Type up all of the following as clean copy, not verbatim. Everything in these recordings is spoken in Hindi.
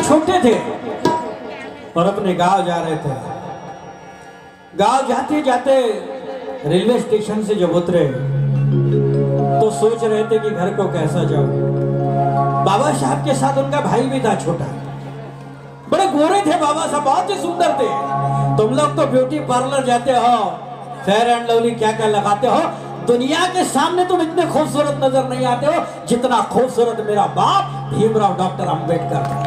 छोटे थे और अपने गांव जा रहे थे। गांव जाते जाते रेलवे स्टेशन से जब उतरे तो सोच रहे थे कि घर को कैसा जाऊं। बाबा साहब के साथ उनका भाई भी था छोटा। बड़े गोरे थे बाबा साहब, बहुत ही सुंदर थे। तुम लोग तो ब्यूटी पार्लर जाते हो, फेयर एंड लवली क्या क्या लगाते हो, दुनिया के सामने तुम इतने खूबसूरत नजर नहीं आते हो जितना खूबसूरत मेरा बाप भीमराव डॉक्टर अंबेडकर था।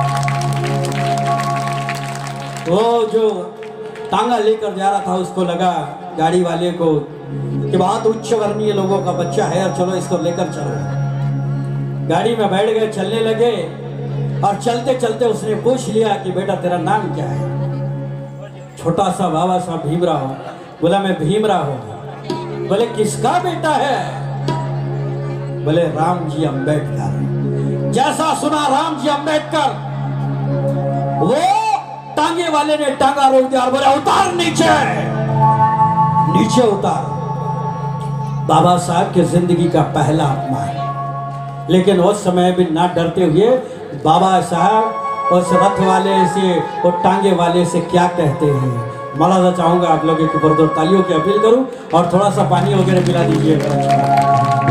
वो जो टांगा लेकर जा रहा था उसको लगा गाड़ी वाले को कि बहुत उच्च वर्णीय लोगों का बच्चा है और चलो इसको लेकर चलो। गाड़ी में बैठ गए, चलने लगे और चलते चलते उसने पूछ लिया कि बेटा तेरा नाम क्या है। छोटा सा बाबा साहब भीमराव बोला मैं भीमराव हूं। बोले किसका बेटा है? बोले राम जी अंबेडकर। जैसा सुना राम जी अंबेडकर, वो टांगे वाले ने टांगा रोक दिया और बोले उतार नीचे, नीचे उतार। बाबा साहब की जिंदगी का पहला अपमान। लेकिन उस समय भी ना डरते हुए बाबा साहब उस रथ वाले से और टांगे वाले से क्या कहते हैं। मौलाना चाहूंगा आप लोगों के ऊपर दो तालियों की अपील करूं और थोड़ा सा पानी वगैरह पिला दीजिएगा।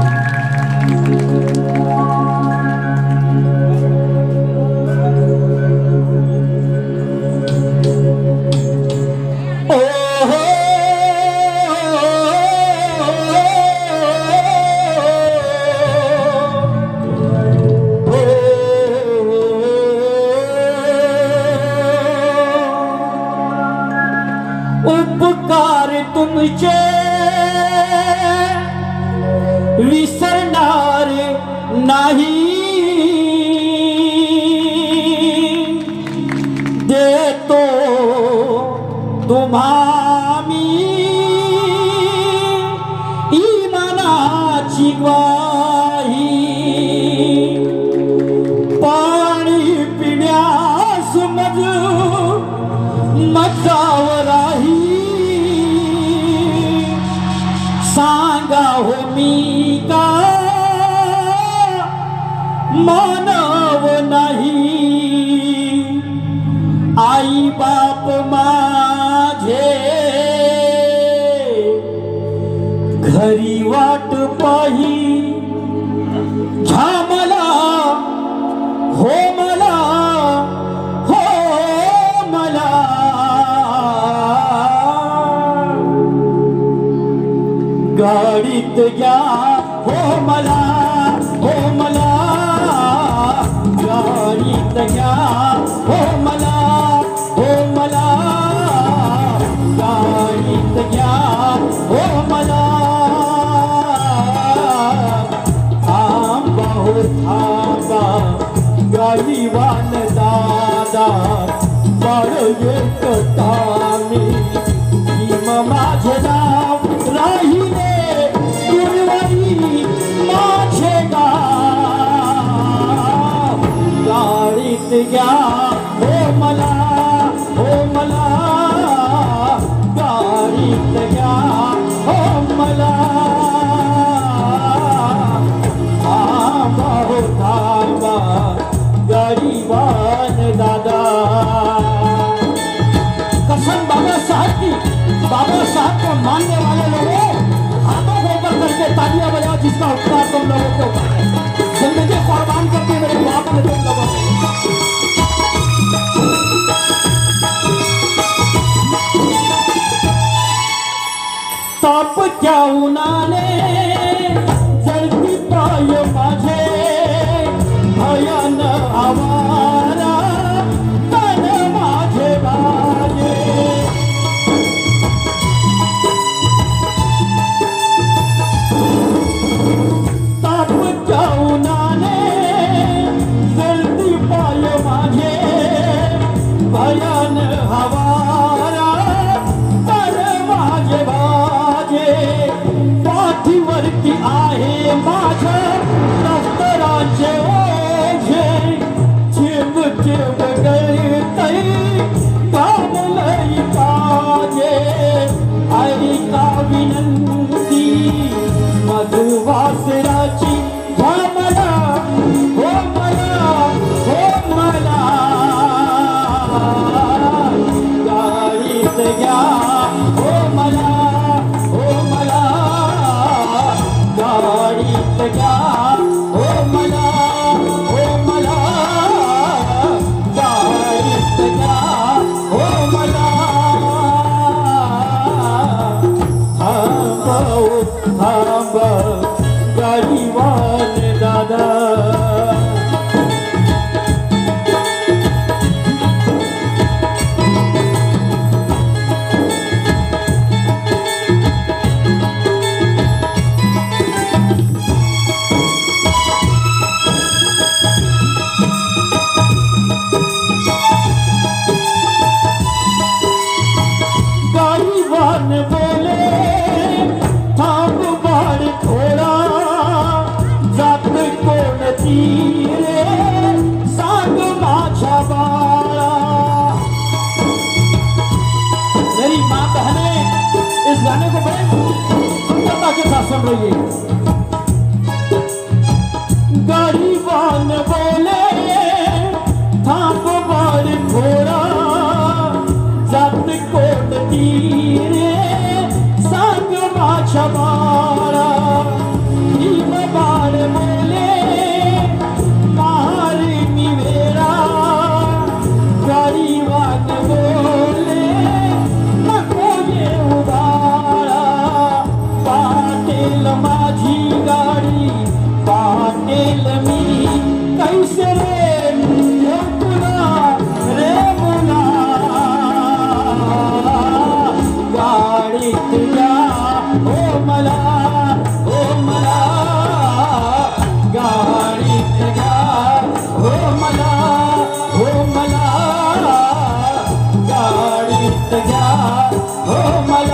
उपकार तुमचे विसरणार नाही, देतो तुम्हा मी इमानाची ग्वाही। पाणी पिण्यास मजावराही, सांगा हो मी का मानव नाही। आई बाप माझे घरी वाट पाही, झामला हो मला, हो मला। गाडीत घ्या हो मला, हो मला। गाडीत घ्या हो मला, हो मला। गाडीत घ्या हो मला। थांबा हो थांबा गाडीवान दादा, बाळ एकटा मी भीम माझे नाव राहिले गुरुवारी माझे गाव। गाडीत घ्या हो मला, हो मला। गाडीत घ्या हो मला। थांबा हो थांबा गाडीवान दादा। कसम बाबा साहब की, बाबा साहब को मानने वाले लोगों हाथों को ऊपर करके तालियां बजाओ जिसका उपकार तुम लोगों के ऊपर है। जिंदगी कुर्बान करके मेरे बाप ने तुम लोगों को। ताप क्या उन्हाने जळती पाय माझे, भयान आवारा तन माझे बाजे। ताप क्या उन्हाने जळती पाय माझे, भयान हवारा तन माझे बाजे। पाठीवरती आहे माझ्या दफ्तराचे ओझे, चिव चिव गळतय काम लई काजे। ऐका विनंती मधुवासराची, हो मला, हो मला, हो मला। जा हो मला थांब गाडीवान दादा गाने को बड़े सुंदरता के साथ सुन रही है। गरीबान बोले थाप बाड़ घोड़ा जब को तीरे संग माछा मारा भीम बाण बोले मार निवेरा गरीबान बोले माझी गाडी पाटेल मी कैसे रे मुला रे मुला गाडीत जा हो मला गाडीत जा हो मला गाडीत जा हो मला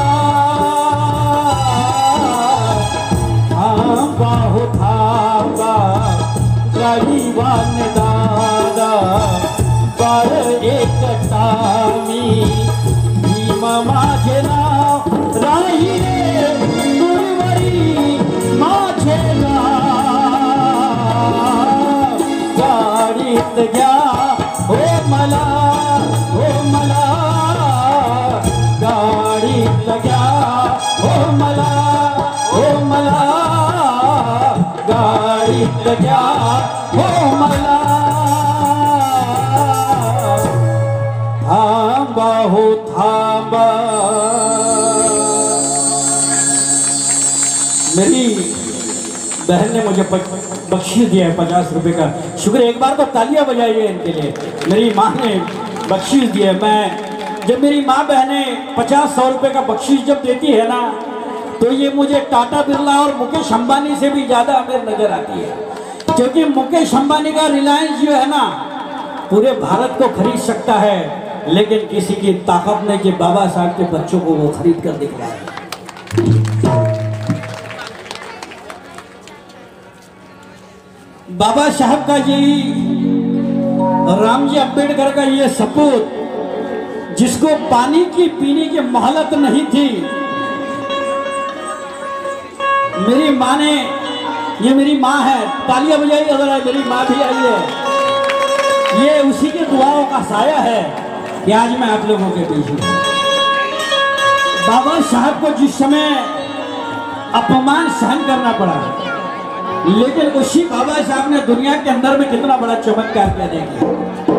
गरीबान दादा बाळ एकटा मी भीम माझे नाव राहिले दुर्वरी माझे नाव गाडीत घ्या हो मला गाडीत घ्या हो मला गाडीत घ्या हो मला थांबा हो थांबा। मेरी बहन ने मुझे बख्शीश दिया है 50 रुपए का, शुक्र एक बार तो तालियां बजाइए इनके लिए। मेरी माँ ने बख्शीश दिया है। मैं जब मेरी माँ बहनें 50-100 रुपए का बख्शीश जब देती है ना तो ये मुझे टाटा बिरला और मुकेश अंबानी से भी ज्यादा अमीर नजर आती है, क्योंकि मुकेश अंबानी का रिलायंस जो है ना पूरे भारत को खरीद सकता है, लेकिन किसी की ताकत नहीं कि बाबा साहब के बच्चों को वो खरीद कर दिख रहा है। बाबा साहब का यही रामजी अम्बेडकर का ये सपूत, जिसको पानी की पीने की मोहलत नहीं थी, मेरी माँ ने, ये मेरी माँ है, तालियां बजाइए जरा, मेरी माँ भी आई है। ये उसी के दुआओं का साया है कि आज मैं आप लोगों के बीच हूँ। बाबा साहब को जिस समय अपमान सहन करना पड़ा, लेकिन उसी बाबा साहब ने दुनिया के अंदर में कितना बड़ा चमत्कार किया देखिए।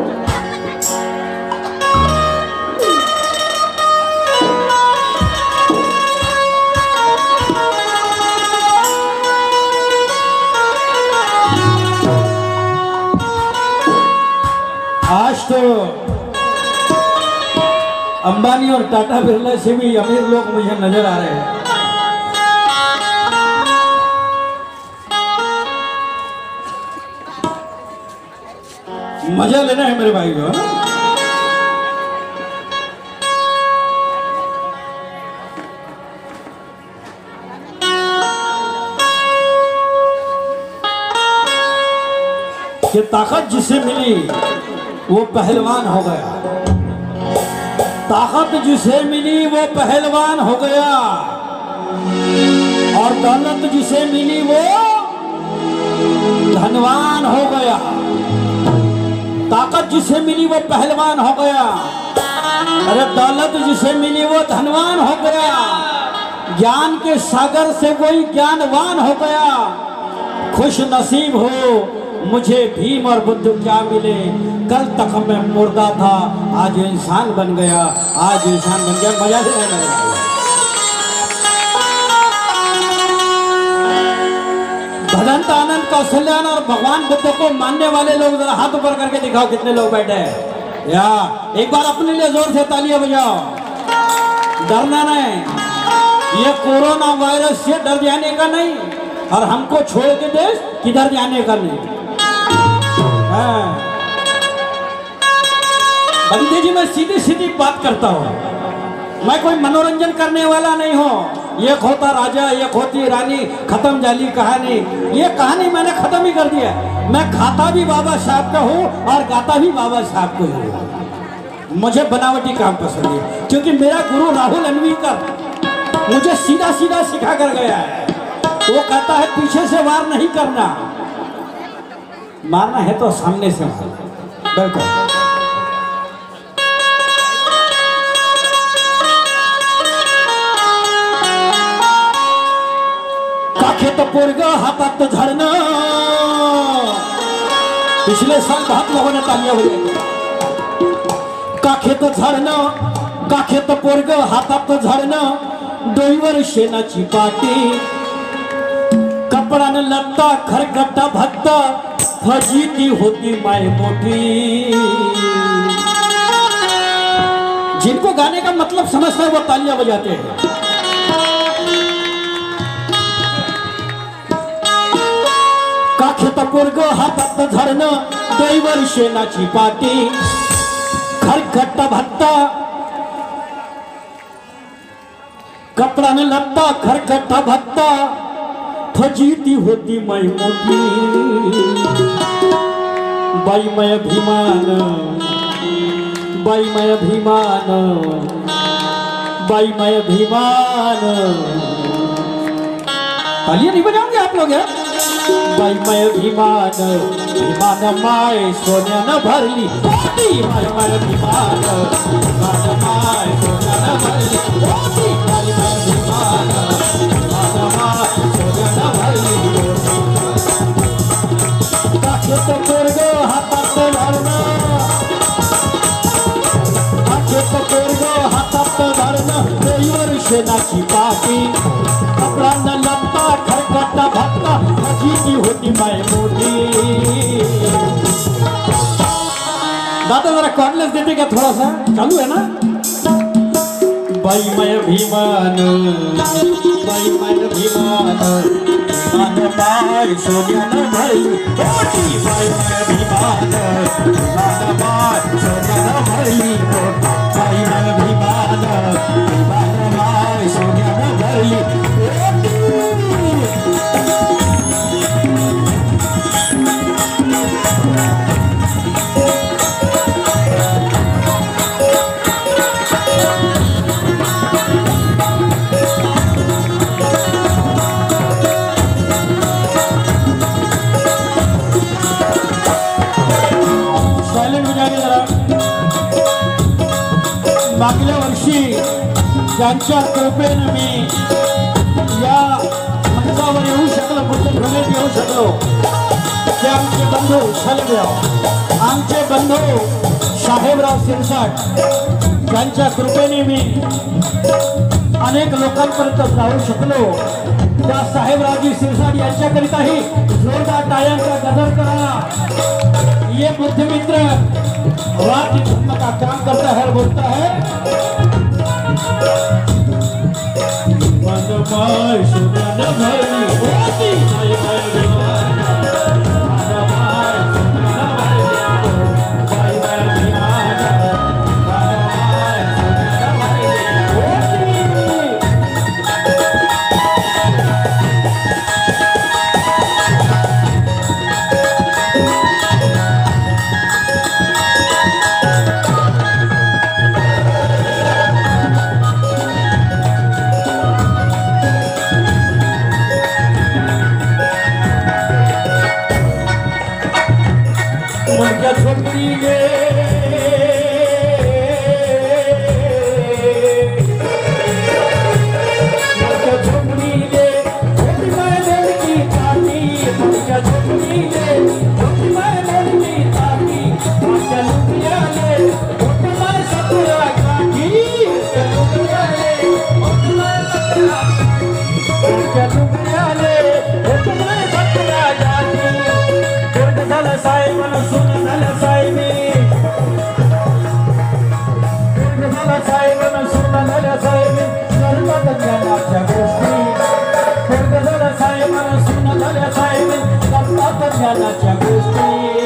आज तो अंबानी और टाटा बिरला से भी अमीर लोग मुझे नजर आ रहे हैं। मजा लेना है मेरे भाई को। कि ताकत जिसे मिली वो पहलवान हो गया, ताकत जिसे मिली वो पहलवान हो गया, और दौलत जिसे मिली वो धनवान हो गया। ताकत जिसे मिली वो पहलवान हो गया, अरे दौलत जिसे मिली वो धनवान हो गया, ज्ञान के सागर से कोई ज्ञानवान हो गया। खुश नसीब हो मुझे भीम और बुद्ध क्या मिले, कल तक मैं मुर्दा था, आज इंसान बन गया, आज इंसान बन गया। मजा से रहने लगा। भदंत आनंद कौशल्यान और भगवान बुद्ध को मानने वाले लोग जरा हाथ ऊपर करके दिखाओ कितने लोग बैठे हैं। या एक बार अपने लिए जोर से तालियां बजाओ। डरना नहीं, ये कोरोना वायरस से डर जाने का नहीं, और हमको छोड़ के देश किधर जाने का नहीं। बंदे जी मैं सीधी सीधी बात करता हूँ, मैं कोई मनोरंजन करने वाला नहीं हूँ। एक होता राजा, एक होती रानी, खत्म जाली कहानी। ये कहानी मैंने खत्म ही कर दिया। मैं खाता भी बाबा साहब का हूँ और गाता भी बाबा साहब को ही हूँ। मुझे बनावटी काम पसंद है, क्योंकि मेरा गुरु राहुल अन्वीकर मुझे सीधा सीधा सिखा कर गया है। वो कहता है पीछे से वार नहीं करना, मारना है तो सामने से मार। बिल्कुल तो पोरगा हाथात झाड़ना। पिछले साल बहुत लोगों ने तालियां बजाई। काखे तो झाडणं, काखे तो पोरग हातात झाडणं, डोईवर शेणाची पाटी, कपडानं लत्ता खरकटा भत्ता, फजिती होती माय मोठी। जिनको गाने का मतलब समझता है वो तालियां बजाते हैं। काखेत पोरग हातात झाडणं, डोईवर शेणाची पाटी, खरकटा भत्ता, कपडानं लत्ता खरकटा भत्ता, फजिती होती मै मोठी। बाई मै अभिमान, बाई मै अभिमान, बाई मै अभिमान। तालियां नहीं बजाओगे आप लोग यार? बाई मै अभिमान, अभिमान माय सोन्यानं भरली, बाई मै अभिमान, अभिमान माय सोन्यानं भरली, बाई मै अभिमान, अभिमान माय सोन्यानं भरली। काखेत पोरग हातात झाडणं, काखेत पोरग हातात झाडणं, डोईवर शेणाची पाटी, कपडानं लत्ता खरकटा भत्ता, फजिती होती माय मोठी। दादा जरा कॉर्डलेस देते क्या थोड़ा सा? चालू है ना? बाई मै अभिमान, बाई मै अभिमान, अभिमान माय सोन्यानं भरली, मोठी। बाई मै अभिमान, अभिमान माय सोन्यानं भरली, मोठी। बाई मै अभिमान, अभिमान माय सोन्यानं भरली, मोठी। मागल्या वर्षी ज्यांच्या कृपेने मी या मंचावर येऊ शकलो, बुद्धभूमीत येऊ शकलो, ते आमचे बंधू सलगराव, आमचे बंधू साहेबराव सिरसाट, ज्यांच्या कृपेने मी अनेक लोकांपर्यंत जाऊ शकलो, त्या साहेबरावजी सिरसाट यांच्याकरिताही जोरदार टाळ्यांचा गजर करा। ये बुद्धमित्र राज्य धर्म का काम करता है और बोलता है, मन माय सोन्यानं भरली, मोठी। बाई मै अभिमान, मन माय सोन्यानं भरली, बाई मै अभिमान, मन माय सोन्यानं भरली, मोठी। झाला साहेब सुना झाल्या साहेब करतात ज्ञानाच्या गोष्टी स्वर्ग झाला साहेब सुना झाल्या साहेब करतात ज्ञानाच्या गोष्टी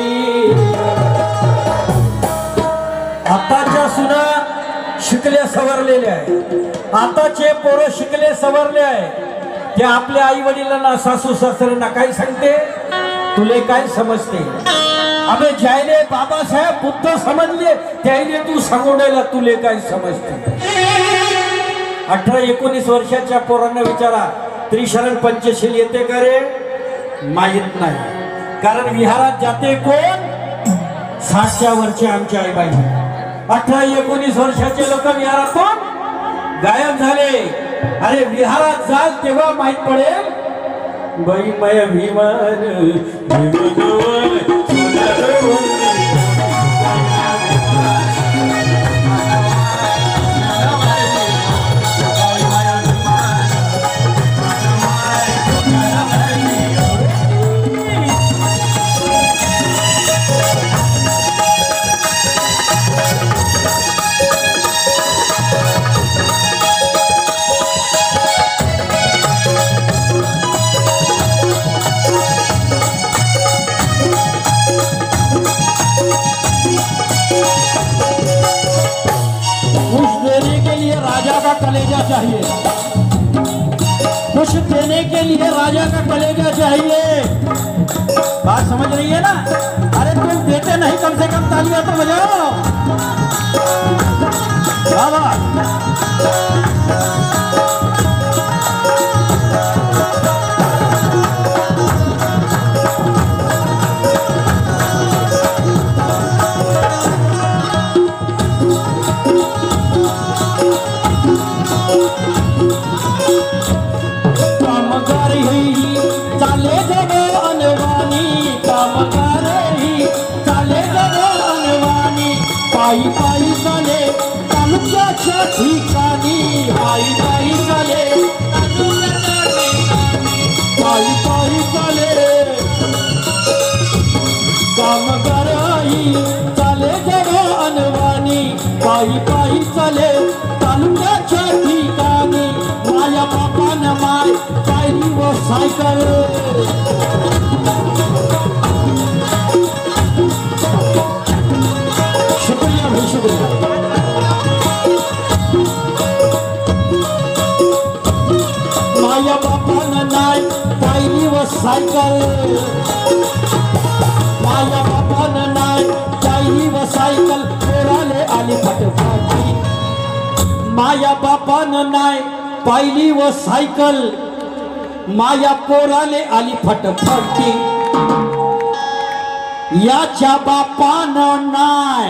आताच्या सुना शिकले सवरलेले आहे आताचे पोरं शिकले सवरले आहे ते आपल्या आई वडिलांना सासू सासऱ्यांना काय सांगते तुले काय समजते अबे ज्याने बाबासाहेब बुद्ध समजले त्याने तू सांगून तुले काय समजते 18-19 वर्षाच्या पोरांना विचारा त्रिशरण पंचशील येते का रे माहित नाही कारण विहारात जाते कोण 60च्या वरचे आमचे आई बाई 18-19 वर्षाचे लोक विहारातून गायब झाले अरे विहारात जाल तेव्हा माहित पडेल बाई मय भीमान कलेजा चाहिए कुछ देने के लिए राजा का कलेजा चाहिए बात समझ रही है ना अरे तुम देते नहीं कम से कम तालियां तो बजाओ बाबा पायी पायी चाले तालुक्याच्या ठिकाणी पायी पायी चाले पायी पायी चाले कामगार आई चाले जरा अनवाणी पायी पायी चाले तालुक्याच्या ठिकाणी माझ्या बापानं माय पायरी व सायकल माया बापानं नाय पायरी व सायकल माया बापानं नाय पायरी व सायकल पोराले आली फटफटी माया बापानं नाय पायरी व सायकल माया पोराले आली फटफटी याच्या बापानं नाय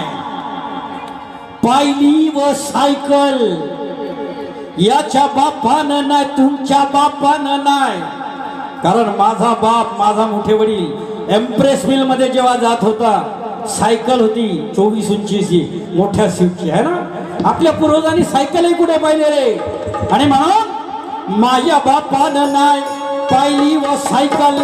पायली व सायकल याच्या बापानं नाही तुमच्या बापानं नाही कारण माझा बाप माझा मोठे वडील एम्प्रेस मिल मध्ये जेव्हा जात होता सायकल होती 24 इंचीची मोठ्या सीटची आहे ना आपल्या पूर्वजांनी सायकलही कुठे पाहिले रे आणि म्हणून माझ्या बापानं नाही पायली व सायकल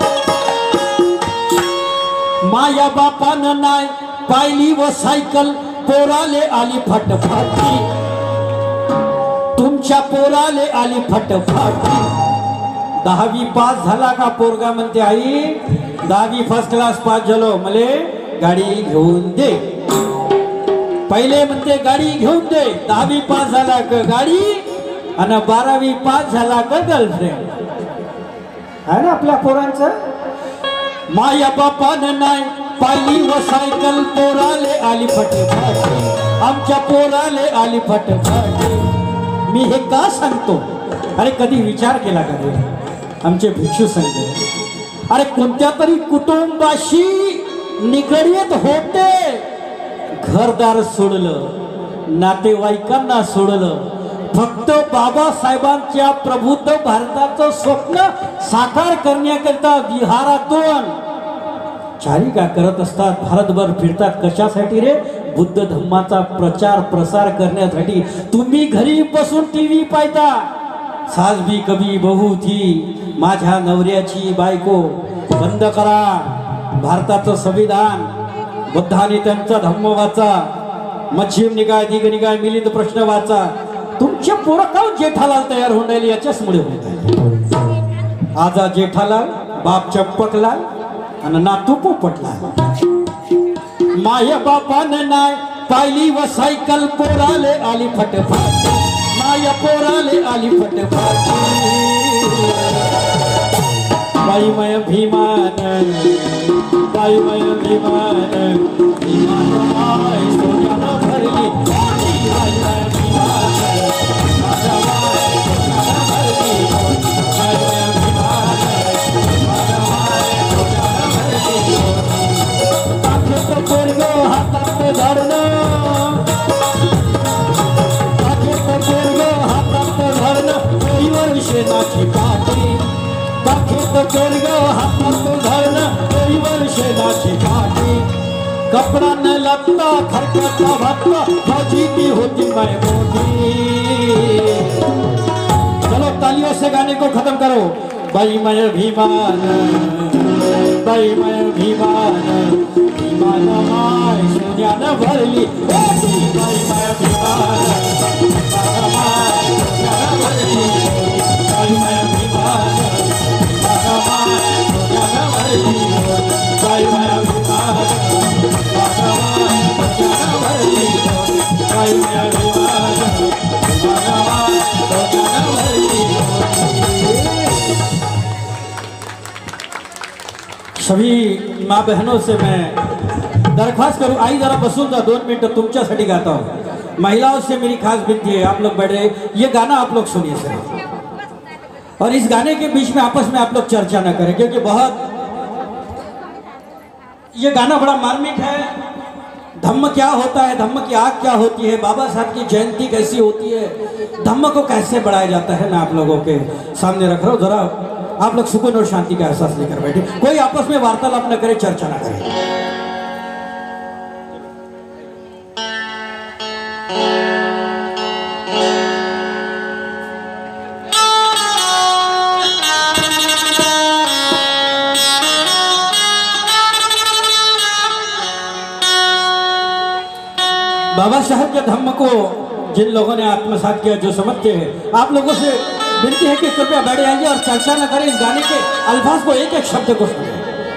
माझ्या बापानं नाही पायली व सायकल पोराले आली फटफटी तुमच्या पोराले आली फटफटी 10वी पास झाला का पोरगा म्हणते आई 10वी फर्स्ट क्लास पास झालो मले गाडी घेऊन दे पहिले म्हणते गाडी घेऊन दे 10वी पास झाला का गाडी आणि 12वी पास झाला का गर्लफ्रेंड आहे ना आपल्या पोरांचं माया बापानं नाही पायली व सायकल पोराले आली फटफटी आमच्या पोराले आली फटफटी मी हे का सांगतो अरे कधी विचार केला का रे आमचे भिक्षू सांगते अरे कोणत्या तरी कुटुंबाशी निगडीत होते घरदार सोडलं नातेवाईकांना सोडलं फक्त बाबासाहेबांच्या प्रबुद्ध भारताचं स्वप्न साकार करण्याकरिता विहारातून चारिका करत असतात भारतभर फिरतात कशासाठी रे बुद्ध धम्माचा प्रचार प्रसार करण्यासाठी तुम्ही घरी बसून टीव्ही पाहता सास भी कभी बहू थी माझ्या नवऱ्याची बायको बंद करा भारताचं संविधान बुद्धाने त्यांचा धम्म वाचा मच्छीम निकाय दिग निकाय मिलिंद प्रश्न वाचा तुमचे पोरं काऊन जेठालाल तयार होऊन राहिली याच्याचमुळे होत आहे. आजा जेठालाल बाप चंपकलाल आणि नातू पोपटलाल. माया बापानं नाय पाहिली व सायकल पोराले आली फटफट. माया पोराले आली फटफट. बाई मय भीमान बाई मय भीमान भीमान माय सोन्यानं भरली. बाई मय भीमान भीमान माय सोन्यानं भरली. बाई मय भीमान भीमान माय सोन्यानं भरली. टाकेत पोरगं हातात धरणं टाकेत पोरगं हातात धरणं डोईवर शेणाची काठी. टाकेत पोरगं हातात धरणं डोईवर शेणाची काठी. कपडा न लत्ता खरकटा भत्ता फौजी की होती मैं मोदी. चलो तालियों से गाने को खत्म करो. बाई मैं भीमान बाई मैं भीमान भीमान माय सोन्यानं भरली. बाई मैं भीमान भीमान माय सोन्यानं भरली. बाई मैं भीमान भीमान माय सोन्यानं भरली. बाई मैं भीमान भीमान माय सोन्यानं भरली. बाई मैं भीमान भीमान माय सोन्यानं भरली. सभी माँ बहनों से मैं दरख्वास्त करूँ, आई जरा बसूँ जा 2 मिनट तुमच्यासाठी गाता हूँ. महिलाओं से मेरी खास विनती है, आप लोग बैठे ये गाना आप लोग सुनिए सर. और इस गाने के बीच में आपस में आप लोग चर्चा न करें क्योंकि बहुत ये गाना बड़ा मार्मिक है. धम्म क्या होता है, धम्म की आग क्या होती है, बाबा साहब की जयंती कैसी होती है, धम्म को कैसे बढ़ाया जाता है, मैं आप लोगों के सामने रख रहा हूँ. जरा आप लोग सुकून और शांति का एहसास लेकर बैठे. कोई आपस में वार्तालाप न करे, चर्चा न करे. बाबा साहब के धम्म को जिन लोगों ने आत्मसात किया, जो समझते हैं, आप लोगों से विनती है कि कृपया बैठे आइए और चर्चा न करें. इस गाने के अल्फाज को एक एक शब्द को सुने.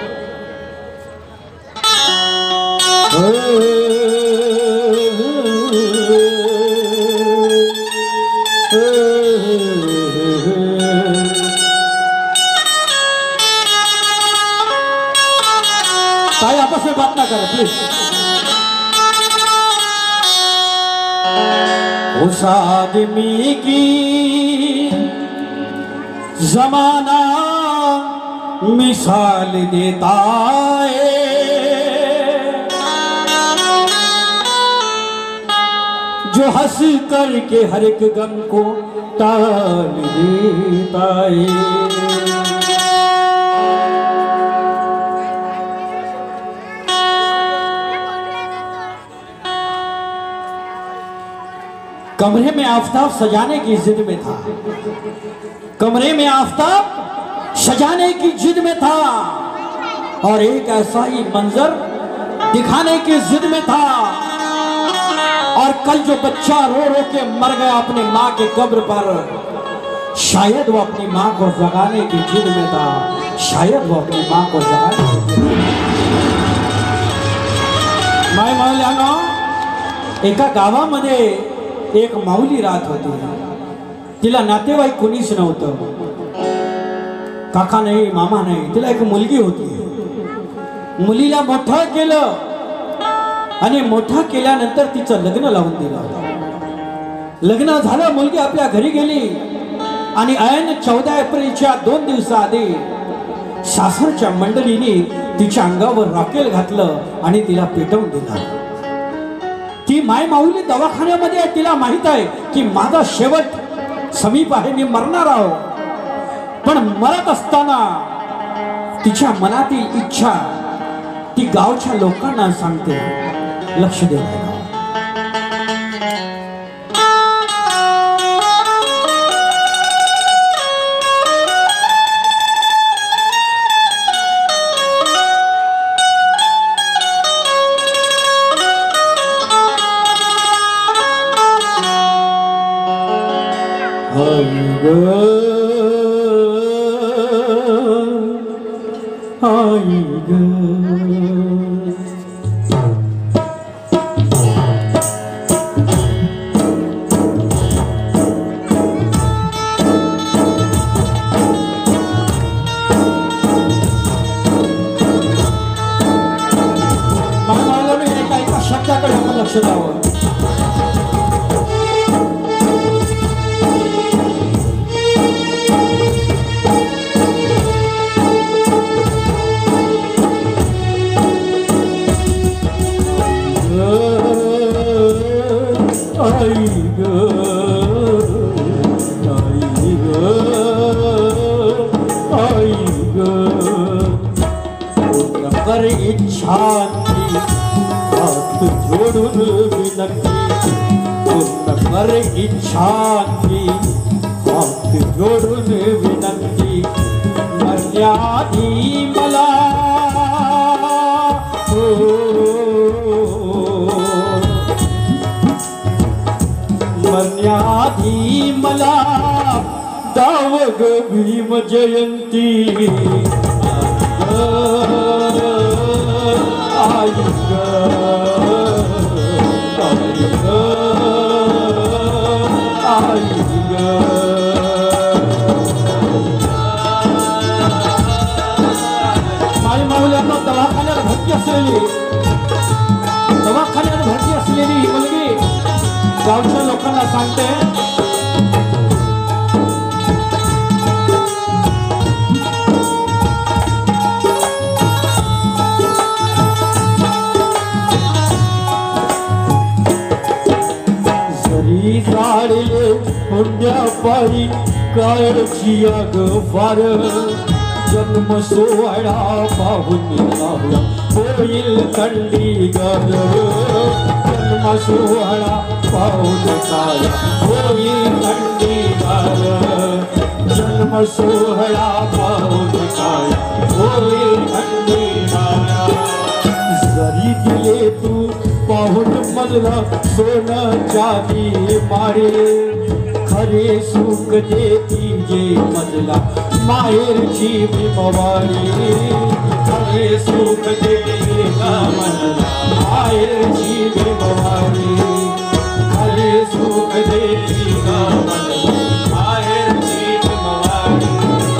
भाई आपस में बात ना करें प्लीज. उस आदमी की जमाना मिसाल देता है जो हंस करके हर एक गम को टाल देता है. कमरे में आफताब सजाने की जिद में था. कमरे में आफताब सजाने की जिद में था और एक ऐसा ही मंजर दिखाने की जिद में था. और कल जो बच्चा रो रो के मर गया अपनी माँ के कब्र पर, शायद वो अपनी माँ को जगाने की जिद में था. शायद वो अपनी माँ को जगाने की जिद में था. माय एका गावामध्ये एक माऊली राहत होती. तिला नातेवाईक कोणीच नव्हतं. काका नाही, मामा नाही. तिला एक मुलगी होती. मुलीला मोठं केलं आणि मोठं केल्यानंतर तिचं लग्न लावून दिलं. लग्न झालं, मुलगी आपल्या घरी गेली आणि ऐन 14 एप्रिलच्या 2 दिवसाआधी सासरच्या मंडळींनी तिच्या अंगावर रॉकेल घातलं आणि तिला पेटवून दिलं. ती माय माऊली दवाखान्यामध्ये आहे. तिला माहित आहे की माझा शेवट समीप आहे, मी मरणार आहो. पण मरत असताना तिच्या मनातील इच्छा ती गावच्या लोकांना सांगते, लक्ष द्या. आई ग आई ग शब्दाकडे आपण लक्ष द्यावं. आई ग आई ग आई ग कर इच्छा हात जोडून विनंती पूर्ण कर इच्छा हात जोडून विनंती मर्यादी मला मर्यादी मला दाव ग भीम जयंती आई ग आई ग आई ग माई माऊल्यांना दवाखान्यात भरती असलेली ही मुलगी गावच्या लोकांना सांगते जरी झाडले होंड्या पायी काळची आग फार जन्म सोहळा पाहून होईल थंडीगार जन्म सोहळा पाहून काय होईल थंडीगार जन्म सोहळा पाहून काय होईल थंडीगार जरी दिले तू पाहून मजला सोनं चांदी मारे खरे सुख देती जे मजला माहेरची भीमवाडी खरे सुख देती मजला माहेरची भीमवाडी खरे सुख देती मजला माहेरची भीमवाडी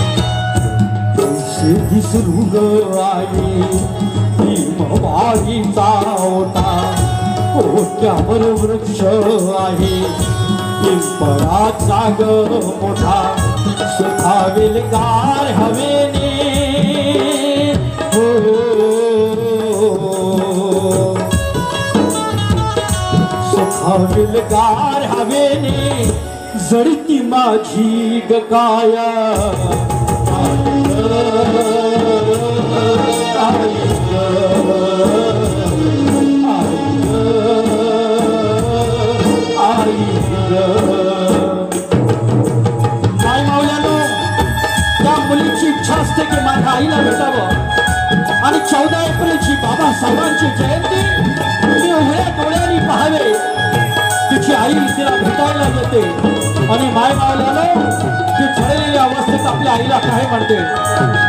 पैसे दिसरू ग आई भीमवाडीचा ओटा ओट्यावर वृक्ष आहे पिंपळाचा ग मोठा सुखावेल गार हवेने सुखावेल गार हवेने जळती माझी गकाया मुलीची इच्छा असते की माझ्या आईला भेटावं आणि 14 एप्रिलची बाबासाहेबांची जयंती मी उघड्या डोळ्यांनी पाहावे. तिची आई तिला भेटायला येते आणि माय मावल्यानं ती ठरलेल्या अवस्थेत आपल्या आईला काय म्हणते.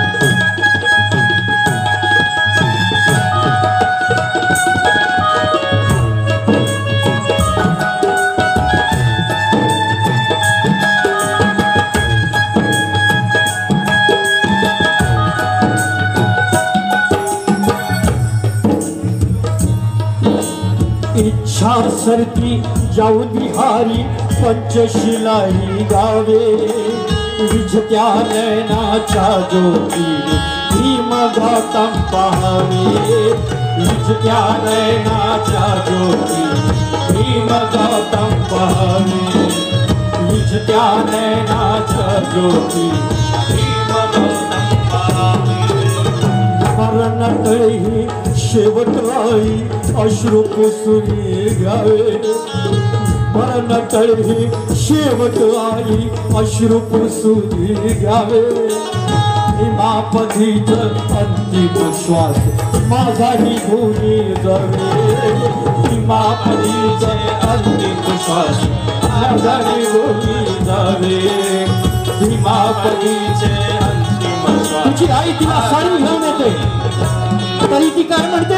इच्छा सरती जाऊ बिहारी पंचशिलाई गावे विझत्या नयनाच्या ज्योती भीम गौतम पाहावे विझत्या नयनाच्या ज्योती भीम गौतम पाहावे विझत्या नयनाच्या ज्योती भीम गौतम पाहावे मरण तळी शेवट आई अश्रू पुसुनी घ्यावे मरण तळी शेवट आई अश्रू पुसुनी घ्यावे भीमापतीच अंतिम श्वास माझाही धुनी जावे भीमापतीच अंतिम श्वास माझाही धुनी जावे भीमापतीचे अंतिम श्वास तुझी आई तिला साडी घेऊन येते तरी ती काय म्हणते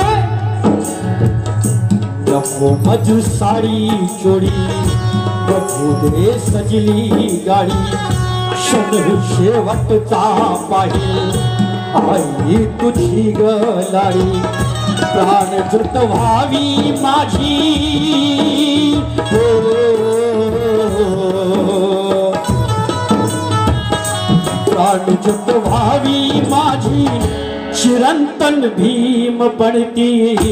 नको मजू साडी चोडी बघू दे सजली गाडी क्षण शेवटचा पाहिल आई तुझी गलाडी प्राणज्योत व्हावी माझी प्राणज्योत व्हावी माझी चिरंतन भीम पडती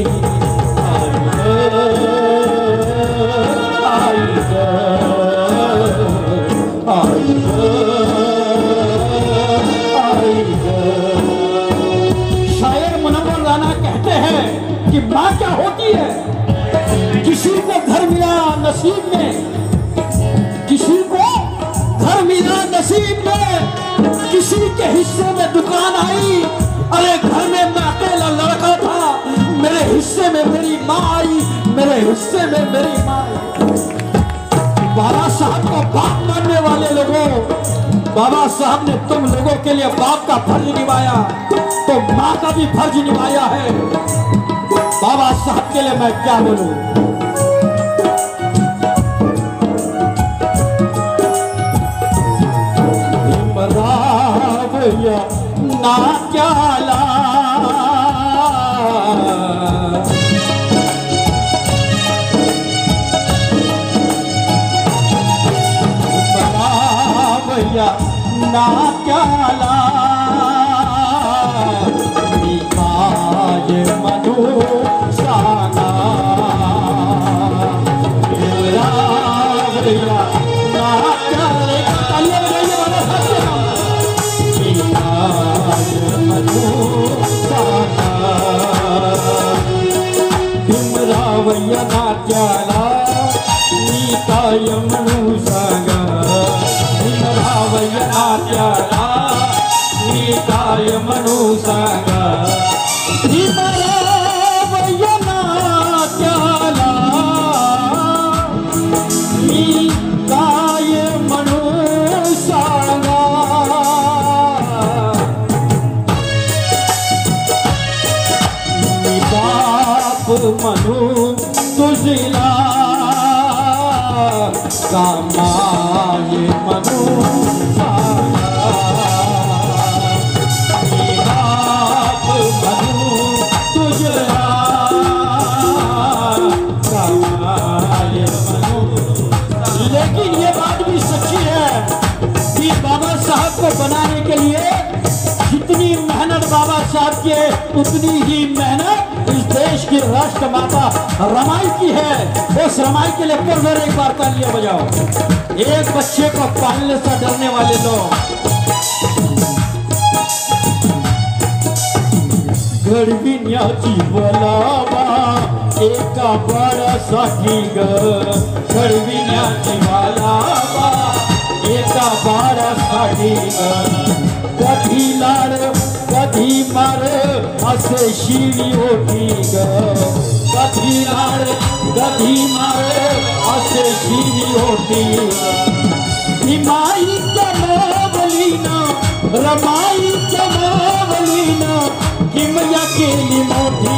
शायर मुनव्वर राना कहते हैं कि माँ क्या होती है किसी को घर मिला नसीब में किसी को घर मिला नसीब में किसी के हिस्से में दुकान आई अरे घर में मैं अकेला लड़का था मेरे हिस्से में मेरी माँ आई मेरे हिस्से में मेरी माँ आई बाबा साहब को बाप मानने वाले लोगों बाबा साहब ने तुम लोगों के लिए बाप का फर्ज निभाया तो माँ का भी फर्ज निभाया है बाबा साहब के लिए मैं क्या बोलूं भैया ना क्या ला भैया ना क्या ला निकाय मनु साना भैया ना क्या भीमरावయ్య నాట్యాల నీకాయమును సాగా భీమరావయ్య నాట్యాల నీకాయమును సాగా భీమరావయ్య నాట్యాల నీకాయమును సాగా मनु तुझला कामाय मनु बाप मनु तुझला कामाय मनु लेकिन ये बात भी सच्ची है कि बाबा साहब को बनाने के लिए जितनी मेहनत बाबा साहब की है उतनी ही मेहनत इस देश की राष्ट्र माता रमाई की है उस रमाई के लिए फिर एक बार तालियां बजाओ एक बच्चे को पालने से डरने वाले लोग घडविण्याची वलावा एका बाळासाठी ग घडविण्याची वलावा एका बाळासाठी ग कधी लाड कधी मार असे शिवी होती ग कधी लाड कधी मार असे शिवी होती भीमाईच्या मावलीनं रमाईच्या मावलीनं किमया केली मोठी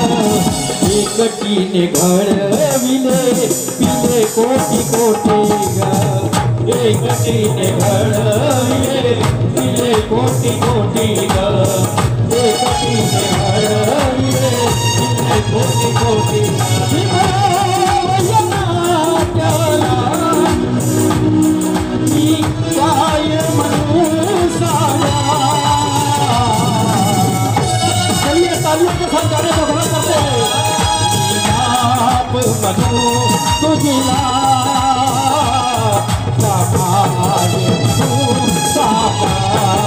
एकटीने घडविले पिले कोटी कोटी ग एकटीने घडविले पिले कोटी कोटी ग एकटीने घडविले पिले कोटी कोटी भीमरावయ్య नाट्याला काय मनु साया चलिए तालियों के साथ गाने को ग्रहण करते हैं आप मनु तुझला कामाय मनु साया